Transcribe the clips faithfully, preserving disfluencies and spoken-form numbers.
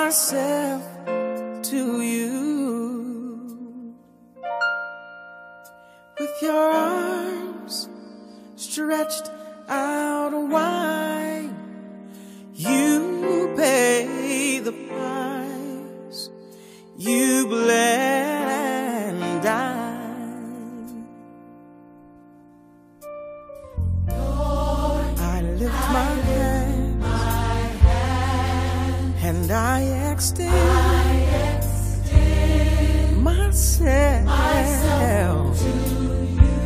myself to you. With your arms stretched out wide, you pay the price. You bled and died. Lord, I lift my hand, my hand and I extend, I extend myself, myself to you.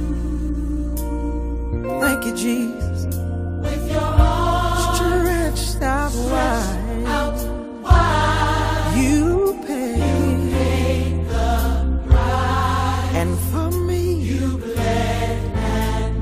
Thank you, Jesus. With your arms stretched out wide, out wide, you paid the price, and for me you bled and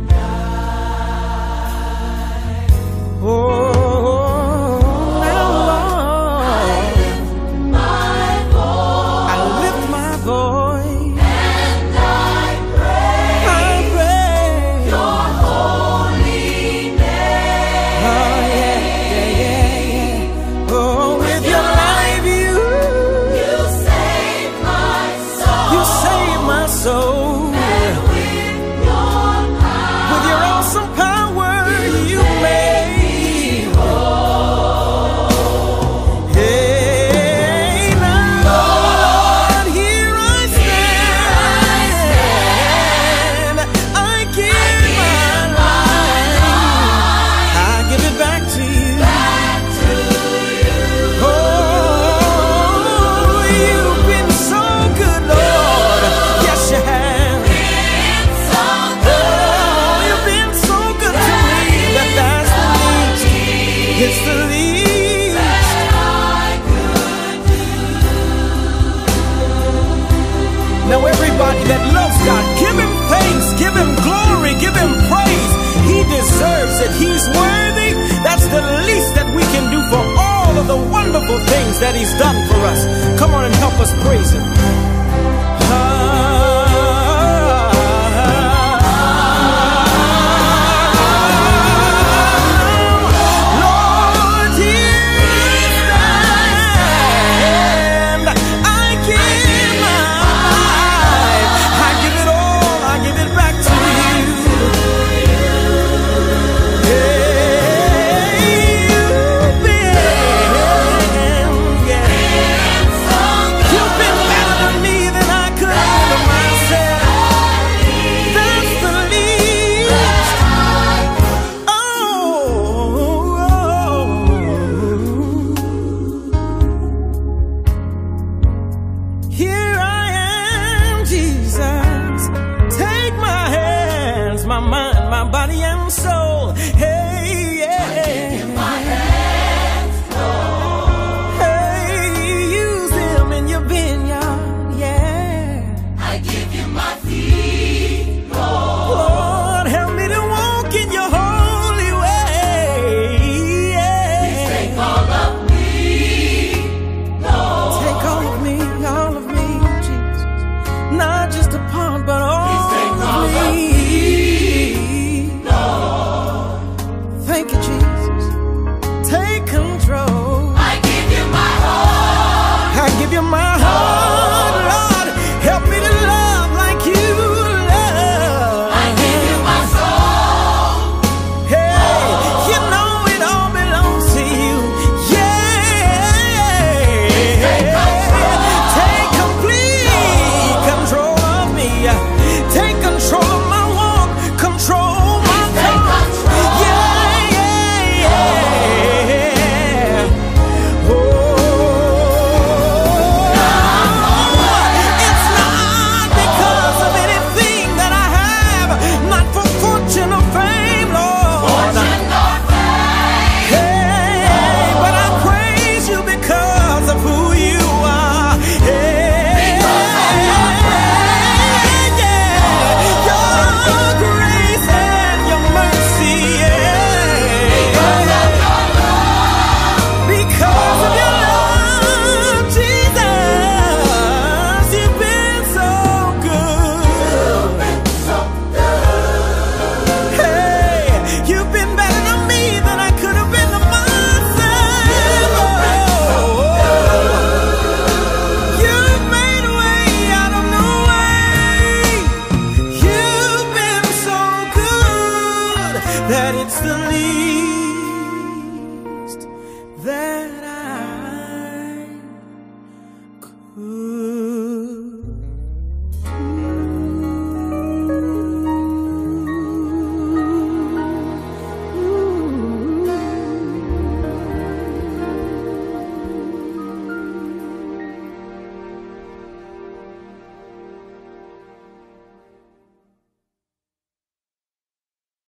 died. Oh, now Lord, I lift my voice, I lift my voice, and I pray, I pray your holy name. Oh yeah, yeah, yeah, yeah. Oh, with your life you you saved my soul, you saved my soul. And with your power, with your awesome power, you made me whole. Hey, now Lord, here I stand. I give my life, I give it back to you, back to you. Oh, you've been so good, Lord. Yes, you have. Been so good. Oh, you've been so good to me that that's the least. It's the least that I could do. Now everybody that loves God, give him thanks, give him glory, give him praise. He deserves it. He's worthy. That's the least that we can do for all of the wonderful things that he's done for us. Come on and help us praise him. Lord, here I stand. I give my life, I give it all, I give it back to you. Hey, you've been, yeah, you've been better than me than I could have been myself. That's the least. Oh, here I am, Jesus. Take my hands, my mind, my body and soul. Hey, yeah. My hands, Lord. Hey, use them in your vineyard, yeah. I give you my feet, Lord. Lord, help me to walk in your holy way, yeah. Please take all of me, Lord. Take all of me, all of me, Jesus. Not just a part, but all of me, Lord. that it's the least